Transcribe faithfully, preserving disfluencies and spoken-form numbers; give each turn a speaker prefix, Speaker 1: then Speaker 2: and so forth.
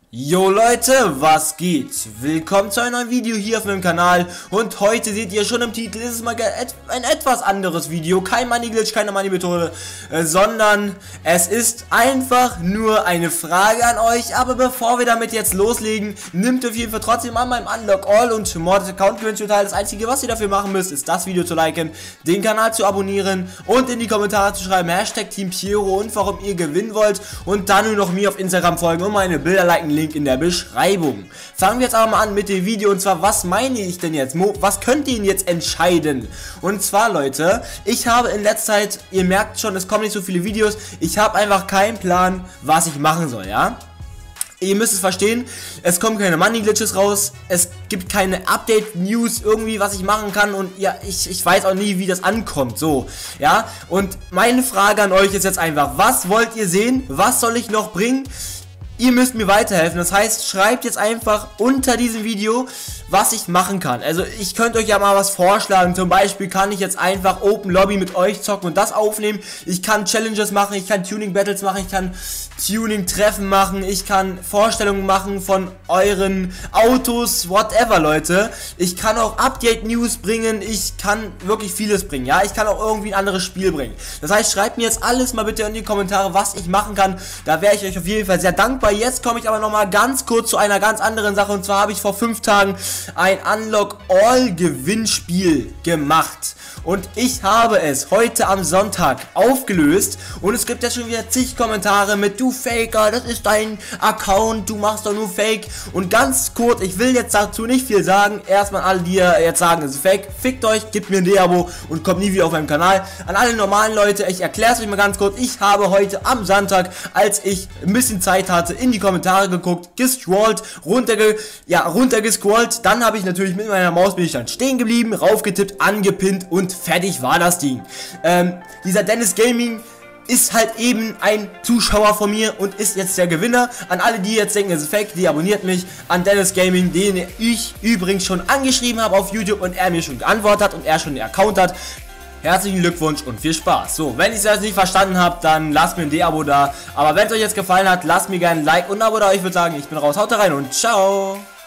Speaker 1: Jo Leute, was geht? Willkommen zu einem neuen Video hier auf meinem Kanal und heute seht ihr schon im Titel, ist es mal ein etwas anderes Video, kein Money Glitch, keine Money Methode, äh, sondern es ist einfach nur eine Frage an euch, aber bevor wir damit jetzt loslegen, nimmt auf jeden Fall trotzdem an meinem Unlock All und Mortis Account Gewinnspiel teil. Das einzige, was ihr dafür machen müsst, ist das Video zu liken, den Kanal zu abonnieren und in die Kommentare zu schreiben, Hashtag Team Piero und warum ihr gewinnen wollt und dann nur noch mir auf Instagram folgen und meine Bilder liken. Link in der Beschreibung. Fangen wir jetzt aber mal an mit dem Video und zwar, was meine ich denn jetzt? Mo, was könnt ihr denn jetzt entscheiden? Und zwar, Leute, ich habe in letzter Zeit, ihr merkt schon, es kommen nicht so viele Videos, ich habe einfach keinen Plan, was ich machen soll, ja? Ihr müsst es verstehen, es kommen keine Money Glitches raus, es gibt keine Update-News irgendwie, was ich machen kann und ja, ich, ich weiß auch nie, wie das ankommt, so, ja? Und meine Frage an euch ist jetzt einfach, was wollt ihr sehen? Was soll ich noch bringen? Ihr müsst mir weiterhelfen, das heißt, schreibt jetzt einfach unter diesem Video, was ich machen kann. Also ich könnte euch ja mal was vorschlagen, zum Beispiel kann ich jetzt einfach Open Lobby mit euch zocken und das aufnehmen. Ich kann Challenges machen, ich kann Tuning Battles machen, ich kann Tuning Treffen machen, ich kann Vorstellungen machen von euren Autos, whatever, Leute. Ich kann auch Update News bringen, ich kann wirklich vieles bringen, ja. Ich kann auch irgendwie ein anderes Spiel bringen. Das heißt, schreibt mir jetzt alles mal bitte in die Kommentare, was ich machen kann. Da wäre ich euch auf jeden Fall sehr dankbar. Jetzt komme ich aber nochmal ganz kurz zu einer ganz anderen Sache und zwar habe ich vor fünf Tagen ein Unlock All Gewinnspiel gemacht und ich habe es heute am Sonntag aufgelöst und es gibt jetzt schon wieder zig Kommentare mit du Faker, das ist dein Account, du machst doch nur Fake und ganz kurz, ich will jetzt dazu nicht viel sagen, erstmal alle, die jetzt sagen, es ist Fake, fickt euch, gebt mir ein D-Abo und kommt nie wieder auf meinem Kanal. An alle normalen Leute, ich erkläre es euch mal ganz kurz, ich habe heute am Sonntag, als ich ein bisschen Zeit hatte, in die Kommentare geguckt, gescrollt, runterge ja, runtergescrollt, dann habe ich natürlich mit meiner Maus bin ich dann stehen geblieben, raufgetippt, angepinnt und fertig war das Ding. Ähm, dieser Dennis Gaming ist halt eben ein Zuschauer von mir und ist jetzt der Gewinner. An alle, die jetzt denken, es ist fake, die abonniert mich. An Dennis Gaming, den ich übrigens schon angeschrieben habe auf YouTube und er mir schon geantwortet hat und er schon einen Account hat. Herzlichen Glückwunsch und viel Spaß. So, wenn ich es jetzt nicht verstanden habe, dann lasst mir ein D-Abo da. Aber wenn es euch jetzt gefallen hat, lasst mir gerne ein Like und ein Abo da. Ich würde sagen, ich bin raus. Haut rein und ciao.